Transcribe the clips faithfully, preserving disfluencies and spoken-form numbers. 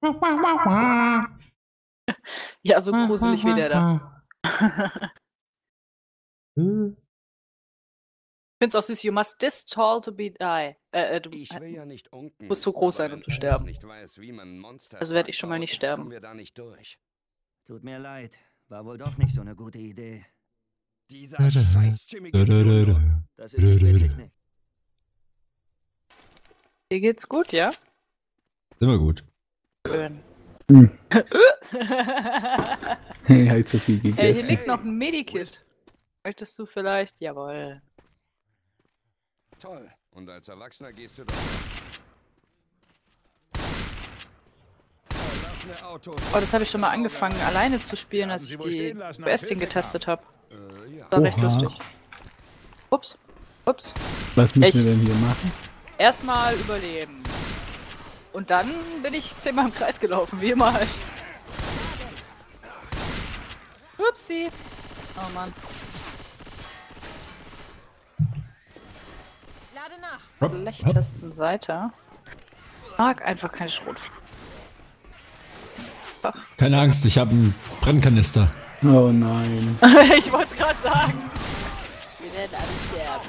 Ja, so gruselig wie der da. Hm. Ich find's auch süß. You must this tall to be die. Äh, äh, du Ich will ja nicht unken, musst so groß aber sein, um wenn zu Alice sterben. nicht weiß, wie man Monster Also werde ich schon mal baut, nicht sterben. kommen wir da nicht durch. Tut mir leid. War wohl doch nicht so eine gute Idee. Dieser scheiß Jimmy Cthulhu. Das ist nicht witzig, Nick. Dir geht's gut, ja? Immer gut. Schön. Hm. Hey, halt so viel gegessen. Ey, hier liegt noch ein Medikit. Möchtest du vielleicht? Jawohl. Toll. Und als Erwachsener gehst du doch. Oh, das habe ich schon mal angefangen, alleine zu spielen, als ich die Bestien getestet habe. Äh, ja. Das war recht Oha. lustig. Ups. Ups. Was müssen Ich- wir denn hier machen? Erstmal überleben. Und dann bin ich zehnmal im Kreis gelaufen, wie immer. Upsi. Oh Mann. Lade nach. Hopp, hopp. Schlechtesten Seite. Ich mag einfach keine Schrotflinte. Keine Angst, ich habe einen Brennkanister. Oh nein. Ich wollte es gerade sagen. Wir werden alle sterben.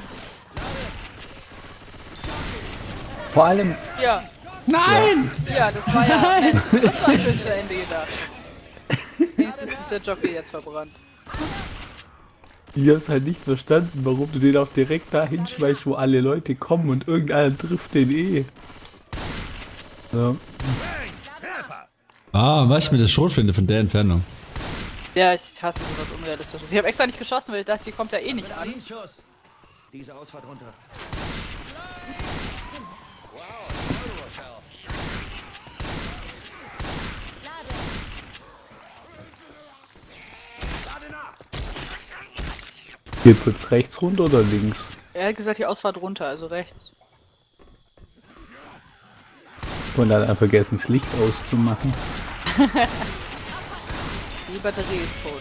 Vor allem. Ja, Nein! ja, das war ja. Mensch, das war schön zu Ende gedacht. Wenigstens ist der Jockey jetzt verbrannt. Ich hab's halt nicht verstanden, warum du den auch direkt da hinschmeißt, wo alle Leute kommen und irgendeiner trifft den eh. So. Ah, was mit der Schrotflinte von der Entfernung? Ja, ich hasse sowas Unrealistisches. Ich habe extra nicht geschossen, weil ich dachte, die kommt ja eh nicht an. Schuss. Diese Ausfahrt runter. Geht's jetzt rechts runter oder links? Er hat gesagt, die Ausfahrt runter, also rechts. Und dann einfach vergessen, das Licht auszumachen. Die Batterie ist tot.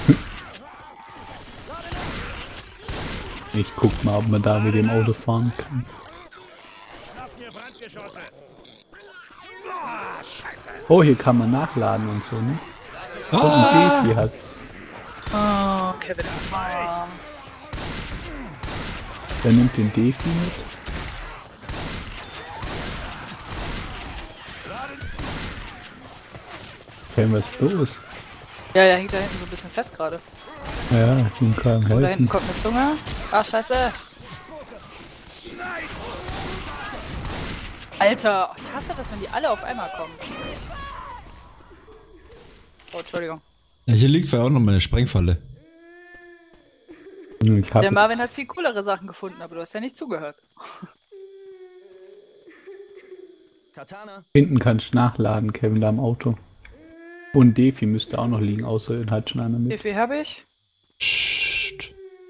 Ich guck mal, ob man da mit dem Auto fahren kann. Oh, hier kann man nachladen und so, ne? Und ein Defi hat's. Oh, Kevin Farm. Wer nimmt den Defi mit? Okay, was ist los? Ja, der hängt da hinten so ein bisschen fest gerade. Ja, ich bin kaum Oh, da hinten helfen. kommt eine Zunge. Ach, scheiße. Alter, oh, ich hasse das, wenn die alle auf einmal kommen. Oh, Entschuldigung. Ja, hier liegt vielleicht auch noch mal eine Sprengfalle. Ich hab Der Marvin hat viel coolere Sachen gefunden, aber du hast ja nicht zugehört. Katana. hinten kannst du nachladen, Kevin, da im Auto. Und Defi müsste auch noch liegen, außer den hat schon einer Wie mit. viel habe ich? Psst.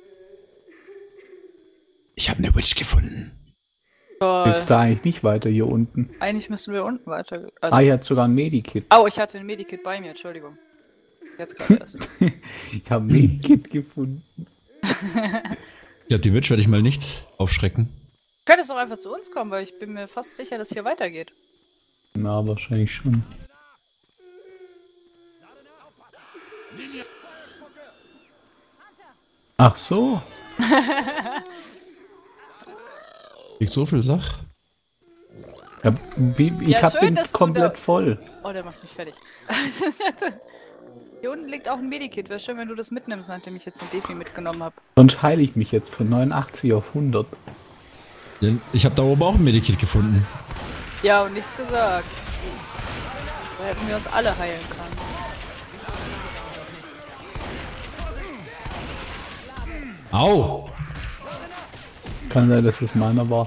Ich habe eine Witch gefunden. Toll. Jetzt da eigentlich nicht weiter hier unten. Eigentlich müssen wir unten weiter. Also, Ah, hier hat sogar ein Medikit. oh, ich hatte ein Medikit bei mir, Entschuldigung. Jetzt gerade erst. Ich habe ein Medikit gefunden. Ja, die Witch werde ich mal nicht aufschrecken. Du könntest doch einfach zu uns kommen, weil ich bin mir fast sicher, dass hier weitergeht. Na, wahrscheinlich schon. Ach so. Liegt so viel Sach? Ja, wie, ich Ja, hab schön, den dass du komplett da- voll. Oh, der macht mich fertig. Hier unten liegt auch ein Medikit. Wäre schön, wenn du das mitnimmst, nachdem ich jetzt den Defi mitgenommen habe. Sonst heile ich mich jetzt von neunundachtzig auf hundert. Ich habe da oben auch ein Medikit gefunden. Ja, und nichts gesagt. Da hätten wir uns alle heilen können. Au! Kann sein, dass es meiner war.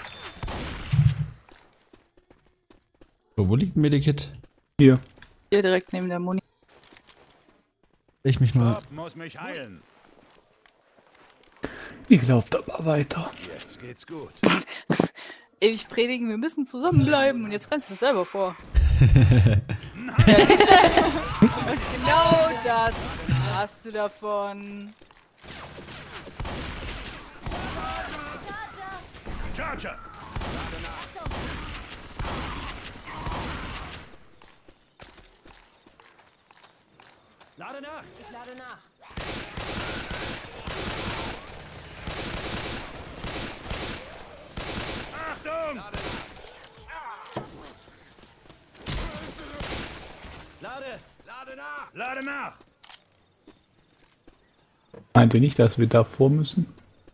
So, wo liegt ein Medikit? Hier. Hier direkt neben der Muni. Ich mich mal. Bob muss mich heilen. Ich glaub da mal weiter. Jetzt geht's gut. Ewig predigen, wir müssen zusammenbleiben und jetzt rennst du selber vor. Ja, genau das hast du davon. Charger! Lade nach! Ich lade nach. Achtung! Lade! Lade nach! Lade nach! Meint ihr nicht, dass wir da vor müssen?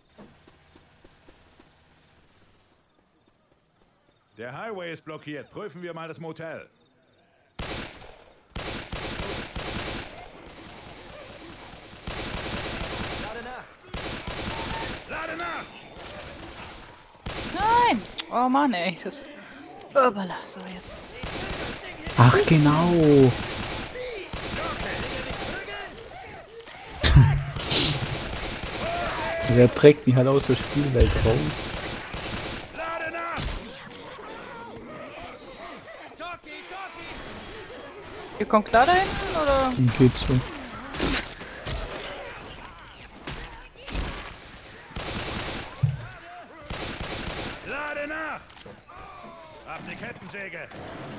Der Highway ist blockiert. Prüfen wir mal das Motel. Lade nach! Lade nach! Nein! Oh Mann, ey. Das. Urbala, so jetzt. Ach genau. Der trägt mich halt aus der Spielwelt raus. Lade nach! Ihr kommt klar da hinten, oder? Dann geht's so. Lade nach! Hab ne Kettensäge!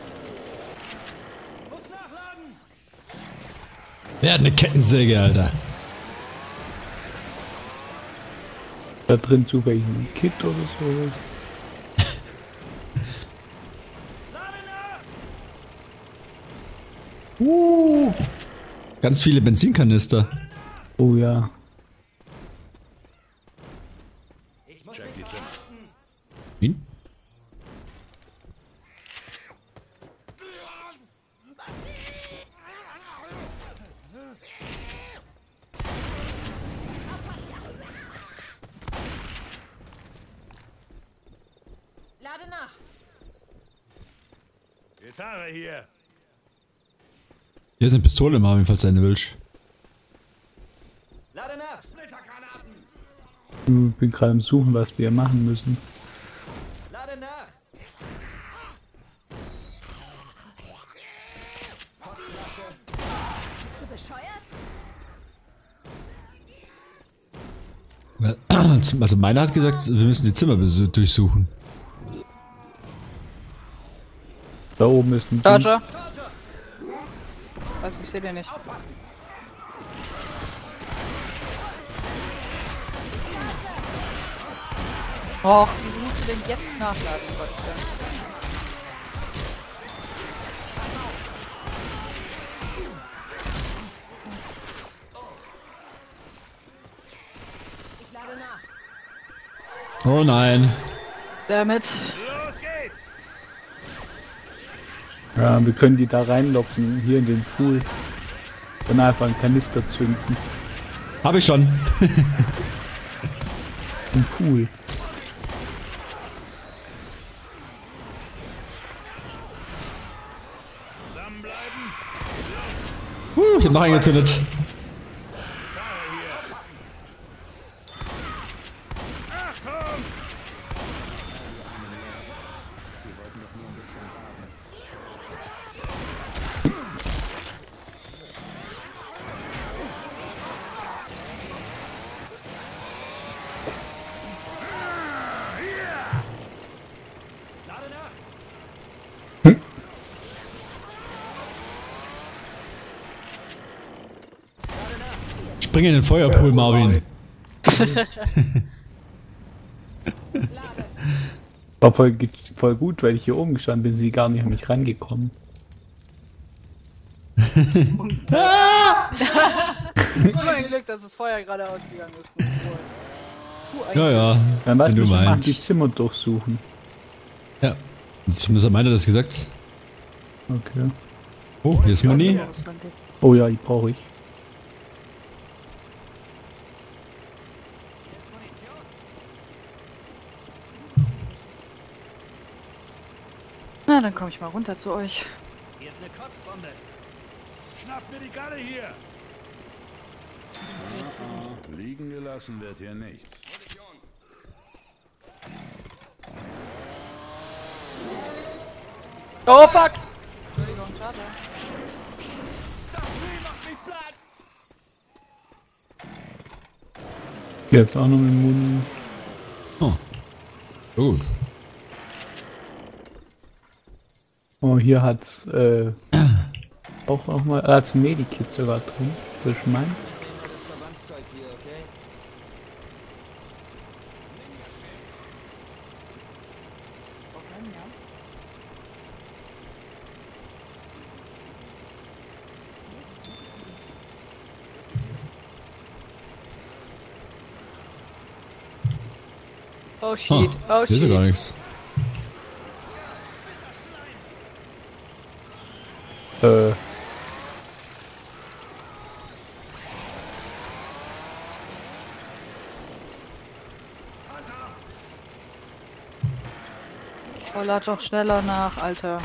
Muss nachladen! Wer hat eine Kettensäge, Alter? Da drin zufällig ein Kit oder so. Lade nach! Uh, ganz viele Benzinkanister. Oh ja. Ich muss Check mich die Zimmer. verrasten! Wen? Lade nach. Gitarre hier! Hier ist eine Pistole, Marvin, falls du eine willst. Lade nach! Ich bin gerade am Suchen, was wir machen müssen. Lade nach! Bist du bescheuert? Also meiner hat gesagt, wir müssen die Zimmer bes- durchsuchen. Da oben ist ein Charger. Weiß ich, seh den nicht. Och, wieso musst du denn jetzt nachladen, um Gottes Willen? Ich lade nach. Oh nein. Damit. Los geht's! Ja, wir können die da reinlocken, hier in den Pool. Dann einfach einen Kanister zünden. Hab ich schon. Im Pool. Zusammenbleiben! Uh, ich hab noch eingezündet. Gitarre hier! Achtung! Lade nach! Spring in den Feuerpool, Marvin. Lade. War voll, ge- voll gut, weil ich hier oben gestanden bin, sie gar nicht an mich rangekommen. So ein Glück, dass das Feuer gerade ausgegangen ist. Puh, ein Ja, ja. Dann was Wenn du müssen wir machen, meinst. die Zimmer durchsuchen. Ja. Ich muss meiner das gesagt. Okay. Oh, hier ist Muni. Glück, dass es lang geht. Oh ja, die brauche ich. Na, dann komme ich mal runter zu euch. Hier ist eine Kotzbombe! Schnapp mir die Galle hier! Liegen gelassen wird hier nichts. Oh fuck! Entschuldigung, schade. Jetzt auch noch mit dem Mund. Oh. Gut. Oh, hier hat's äh, auch, auch mal, hat's ein Medikit sogar drin. Das ist meins. Das Verbandszeug hier, okay? Oh Ah, shit, oh hier ist ja gar shit. nichts. Äh. Oh, lad doch schneller nach, Alter.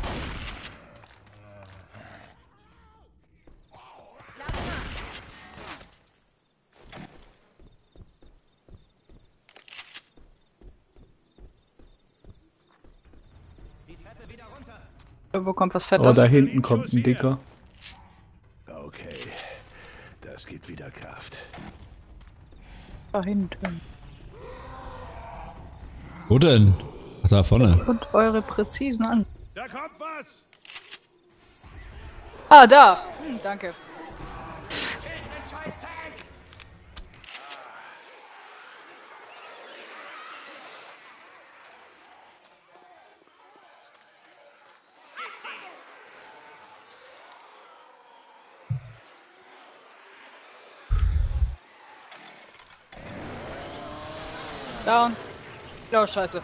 Irgendwo kommt was Fettes. Oh, da hinten kommt ein Dicker. Okay, das gibt wieder Kraft. Da hinten. Wo denn? Ach, da vorne. Und eure präzisen an. Da kommt was! Ah, da! Hm, danke. Down. Oh, scheiße.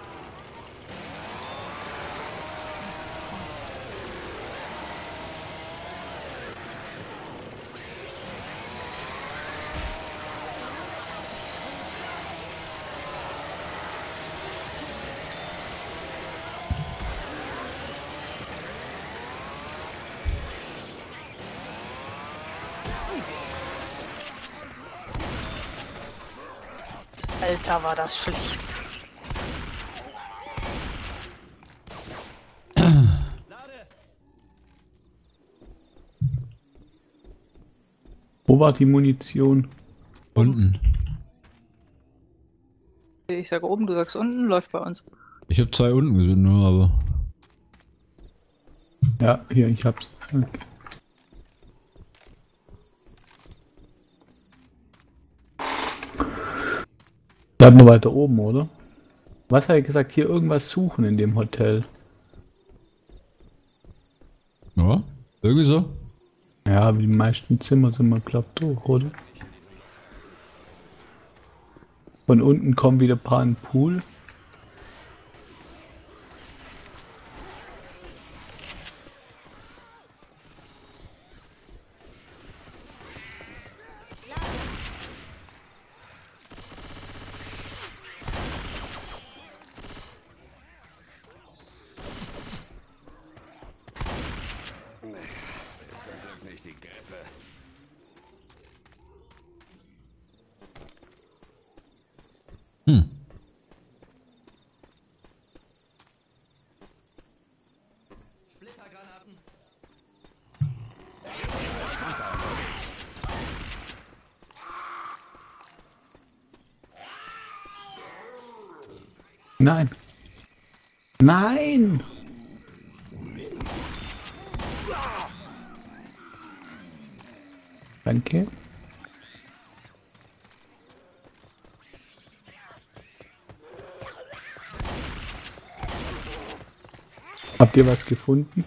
Alter, war das schlecht. Wo war die Munition? Unten. Ich sag oben, du sagst unten, läuft bei uns. Ich habe zwei unten gesehen, nur aber. Ja, hier, ich hab's. Okay. Bleiben wir weiter oben, oder? Was hat er gesagt? Hier irgendwas suchen in dem Hotel. Ja, irgendwie so. Ja, wie die meisten Zimmer sind wir, glaub durch, oder? Von unten kommen wieder ein paar in den Pool. Ist zum Glück nicht die Grippe. Hm. Nein. Nein! Danke. Habt ihr was gefunden?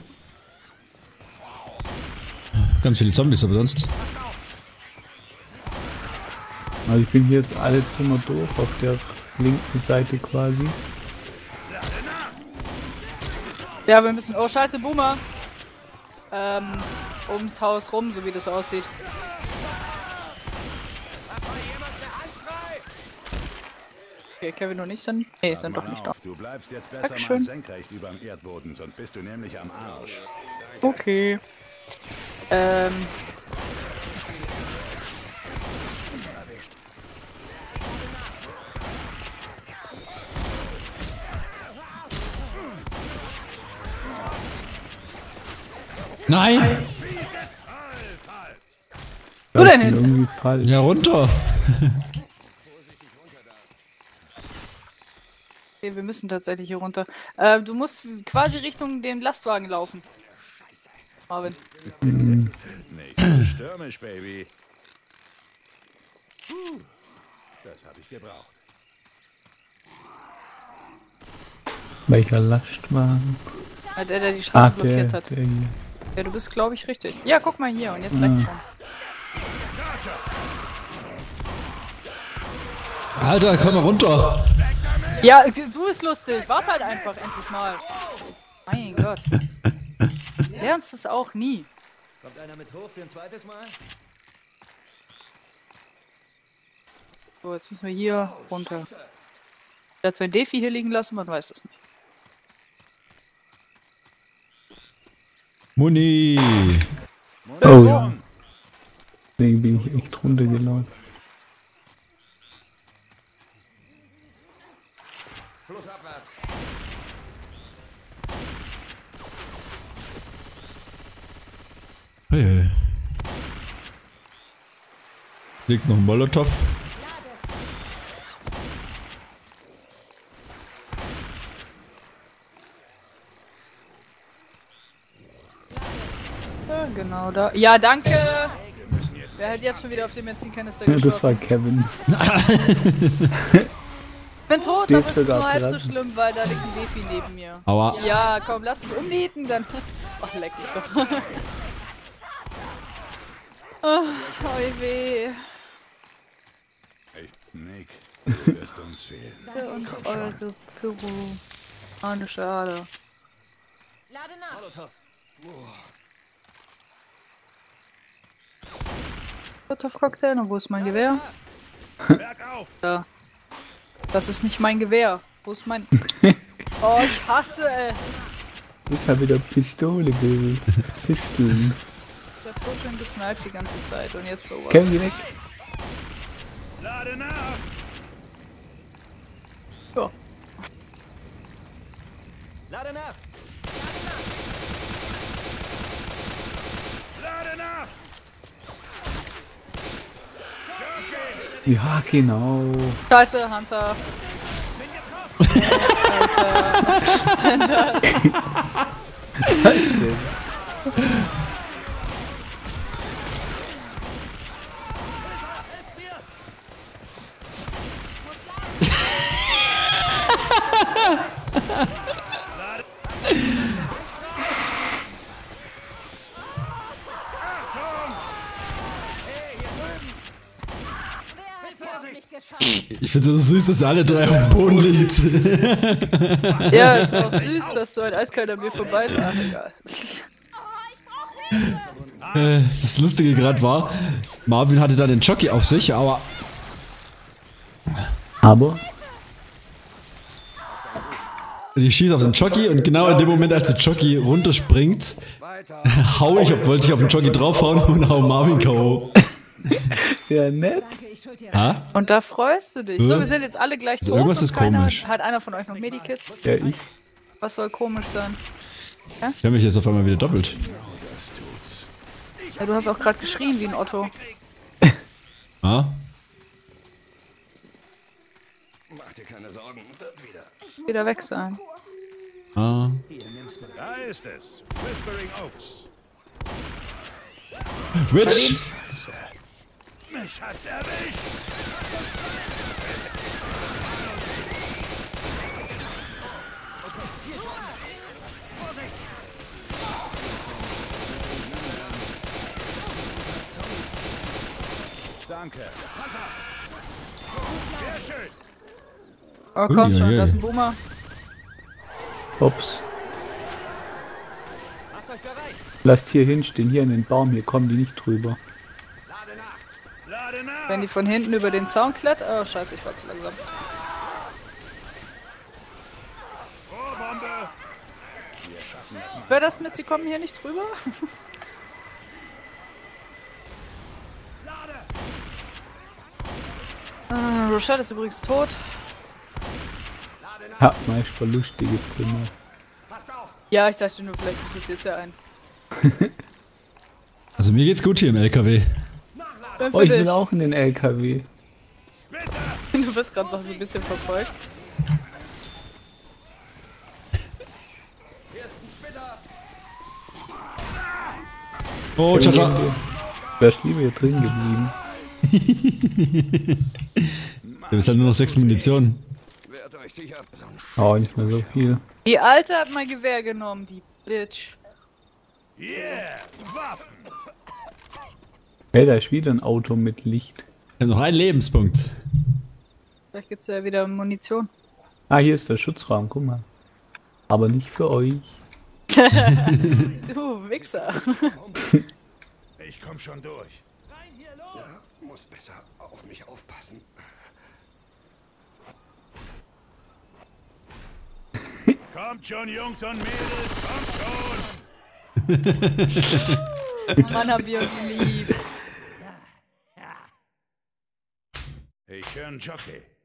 Ganz viele Zombies, aber sonst. Also ich bin hier jetzt alle Zimmer durch, auf der linken Seite quasi. Ja, wir müssen. Oh, scheiße, Boomer! Ähm, ums Haus rum, so wie das aussieht. Okay, Kevin und ich sind. Nee, sind doch nicht da. Du bleibst jetzt besser Dankeschön. mal senkrecht über dem Erdboden, sonst bist du nämlich am Arsch. Okay. Ähm. Nein! Wo denn Ich bin hin? irgendwie falsch. Ja, runter! Okay, wir müssen tatsächlich hier runter. Äh, du musst quasi Richtung dem Lastwagen laufen. Marvin. Nächste Stürmisch, Baby. Puh, das habe ich gebraucht. Welcher Lastwagen? Ja, der, der die Ah, Straße der, blockiert hat. der hier. Ja, du bist, glaube ich, richtig. Ja, guck mal hier und jetzt Ah. rechts rum. Alter, komm mal runter. Ja, du bist lustig. Warte halt einfach endlich mal. Mein Gott. Lernst es auch nie. Kommt einer mit hoch für ein zweites Mal? So, jetzt müssen wir hier runter. Der hat sein Defi hier liegen lassen, man weiß es nicht. Muni. Oh ja. Deswegen bin ich echt runtergelaufen. Flussabwärts. Hey, hey. Liegt noch ein Molotow. Ja, genau da. Ja, danke! Wer hat jetzt schon wieder auf den Benzinkanister Ja, das war geschossen? Kevin. Ich bin tot, Der aber ist es ist sogar nur halb so dran. schlimm, weil da liegt ein Defi neben mir. Aua. Ja, komm, lass mich umnieten, dann... Ach, leck mich doch. Oh, oi weh. Hey, Nick, du wirst uns fehlen. Und eure Pyro. Ah, ne schade. Lade nach. Molotov-Cocktail, und wo ist mein Gewehr? Bergauf! Da. Das ist nicht mein Gewehr. Wo ist mein... Oh, ich hasse es. Ich habe wieder Pistole ge... Pisteln. Ich hab so schön gesniped die ganze Zeit und jetzt sowas. Kevin, geh weg. Lade nach! Ja. Lade nach! Lade nach! Ja, genau. Scheiße, Hunter. Alter, was ist denn das? Was denn? Wer hat es nicht geschafft? Ich finde es süß, dass ihr alle drei auf dem Boden liegt. Ja, ist auch süß, dass du halt eiskalt an mir vorbei Ach, egal. Äh, das Lustige gerade war, Marvin hatte da den Jockey auf sich, aber Aber ich schieße auf den Jockey und genau in dem Moment, als der Jockey runterspringt, hau ich, wollte ich auf den Jockey draufhauen und hau Marvin K O ja, nett. Danke, ich schuld dir. Ha? Und da freust du dich. So, wir sind jetzt alle gleich tot. irgendwas und ist keiner, komisch. Hat einer von euch noch Medikits? Ja, ich. Was soll komisch sein? Ich habe mich jetzt auf einmal wieder doppelt. Ja, du hast auch gerade geschrien wie ein Otto. Ha? Mach dir keine Sorgen, wird wieder. Wieder weg sein. Ah. Da ist es. Whispering Oaks. Witch! Mich hat's erwischt! Danke. Sehr schön. Oh, komm schon, Uiuiui. das ist ein Boomer. Ups. Macht euch bereit! Lasst hier hinstehen, hier in den Baum, hier kommen die nicht drüber. Lade nach! Wenn die von hinten über den Zaun klettern. Oh, scheiße, ich war zu langsam. Rohrbombe! Hör das mit, sie kommen hier nicht drüber? Ah, Rochelle ist übrigens tot. Ja, manchmal lustige Zimmer. Ja, ich dachte nur, vielleicht ist jetzt ja ein. Also mir geht's gut hier im L K W. Dann Oh, für ich dich. will auch in den L K W. Du wirst gerade noch so ein bisschen verfolgt. Oh, ciao, ciao. Wärst lieber hier drin geblieben. Du bist halt nur noch sechs Munition. Wehrt euch sicher. So ein Oh, nicht mehr so viel. Die Alte hat mein Gewehr genommen, die Bitch. Yeah, Waffen. Hey, da ist wieder ein Auto mit Licht. Ich hab noch einen Lebenspunkt. Vielleicht gibt's ja wieder Munition. Ah, hier ist der Schutzraum, guck mal. Aber nicht für euch. Du Wichser. Ich komm schon durch. Ja, muss besser auf mich aufpassen. Kommt schon, Jungs und Mädels, kommt schon. Mann, haben wir uns lieb. Ich höre einen Jockey.